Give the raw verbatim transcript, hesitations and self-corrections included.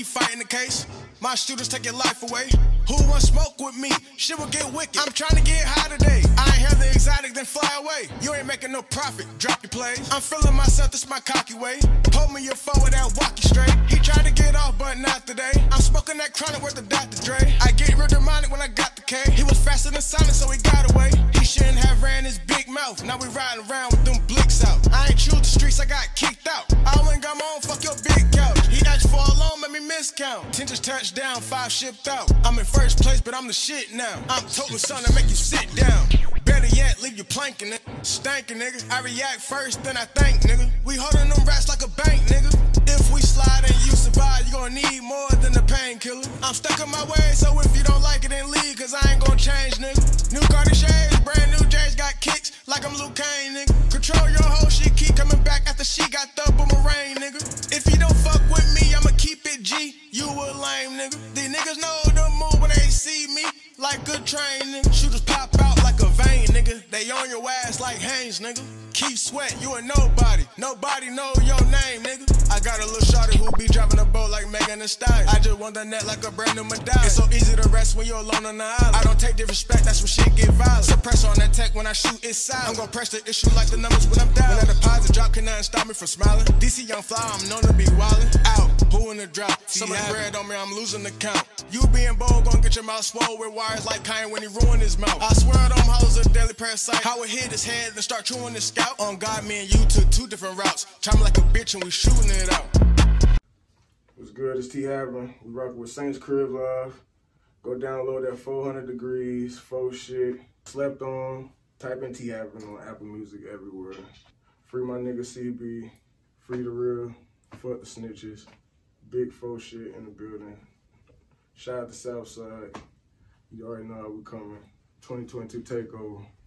keep fighting the case. My shooters take your life away. Who wants smoke with me? Shit will get wicked. I'm trying to get high today. I ain't have the exotic, then fly away. You ain't making no profit, drop your plays. I'm feeling myself, this my cocky way. Hold me your phone with that walkie straight. He tried to get off, but not today. I'm smoking that chronic worth of Doctor Dre. I get real demonic when I got the K. He was faster than Sonic, so he got away. He shouldn't have ran his big mouth. Now we riding around with them blicks out. I ain't choose the streets, I got kicked out. I went got my own, fuck your big couch. He asked for a loan, made me miscount. Ten just touched down, five shipped out. I'm in first place, but I'm the shit now. I'm toting something to make you sit down. Better yet, leave you planking it. Stankin', nigga. I react first, then I think, nigga. We holding them rats like a bank, nigga. If we slide and you survive, you gon' need more than a painkiller. I'm stuck in my way, so if you don't like it, then leave, cause I ain't gon' change, nigga. New Cardi shades, brand new J's, got kicks like I'm Luke Kane, nigga. Control your hoe, she keep coming back after she got the boomerang, nigga. If you don't fuck with me, I'ma keep it G. You a lame, nigga. These niggas know the move when they see me, like good train, nigga. Shooters pop out like a vein, nigga. They on your ass like Haynes, nigga. Keep sweat, you a nobody. Nobody know your name, nigga. I got a little shorty who be driving a boat like Megan Thee Stallion. I just want the net like a brand new medallion. It's so easy to rest when you're alone on the island. I don't take disrespect, that's when shit get violent. Suppressor on that tech when I shoot, it's silent. I'm gon' press the issue like the numbers when I'm down. When that deposit drop, can nothing stop me from smiling. D C young fly, I'm known to be wildin'. Out, who in the drop? So much bread on me, I'm losing the count. You being bold, gon' get your mouth swole with wires like Kanye when he ruined his mouth. I swear them hoes a deadly parasite. How it hit his head and start chewing his scalp. On God, me and you took two different routes. Try me like a bitch and we shooting it out. What's good? It's T Havern. We rockin' with Saints Crib Live. Go download that four hundred degrees, faux shit. Slept on. Type in T Havern on Apple Music everywhere. Free my nigga C B. Free the real. Fuck the snitches. Big faux shit in the building. Shout out to Southside. You already know how we coming. twenty twenty-two takeover.